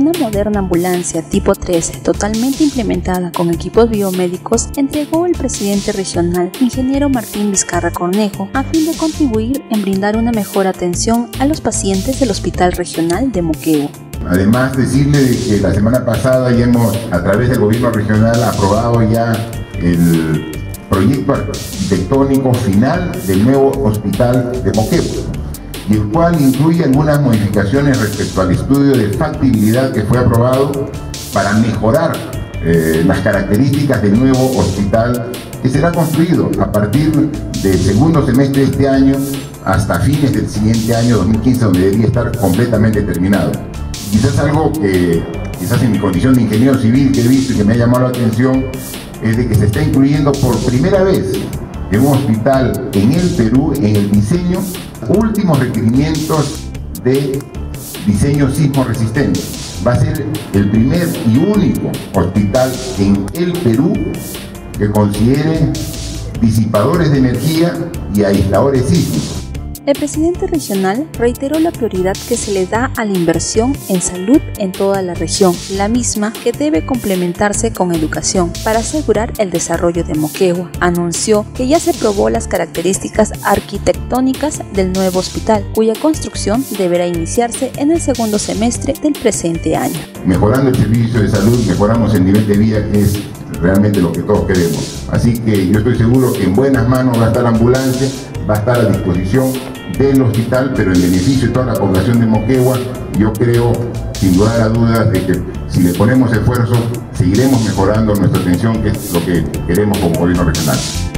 una moderna ambulancia tipo 13 totalmente implementada con equipos biomédicos entregó el presidente regional, ingeniero Martín Vizcarra Cornejo, a fin de contribuir en brindar una mejor atención a los pacientes del Hospital Regional de Moquegua. Además, decirle que la semana pasada ya hemos, a través del gobierno regional, aprobado ya el proyecto arquitectónico final del nuevo hospital de Moquegua, y el cual incluye algunas modificaciones respecto al estudio de factibilidad que fue aprobado para mejorar las características del nuevo hospital que será construido a partir del segundo semestre de este año hasta fines del siguiente año, 2015, donde debería estar completamente terminado. Quizás algo que, quizás en mi condición de ingeniero civil que he visto y que me ha llamado la atención, es de que se está incluyendo por primera vez en un hospital en el Perú, en el diseño, últimos requerimientos de diseño sismo resistente. Va a ser el primer y único hospital en el Perú que considere disipadores de energía y aisladores sísmicos. El presidente regional reiteró la prioridad que se le da a la inversión en salud en toda la región, la misma que debe complementarse con educación para asegurar el desarrollo de Moquegua. Anunció que ya se probó las características arquitectónicas del nuevo hospital, cuya construcción deberá iniciarse en el segundo semestre del presente año. Mejorando el servicio de salud, mejoramos el nivel de vida, que es realmente lo que todos queremos. Así que yo estoy seguro que en buenas manos va a estar la ambulancia, va a estar a disposición del hospital, pero en beneficio de toda la población de Moquegua. Yo creo, sin lugar a dudas, de que si le ponemos esfuerzo, seguiremos mejorando nuestra atención, que es lo que queremos como gobierno regional.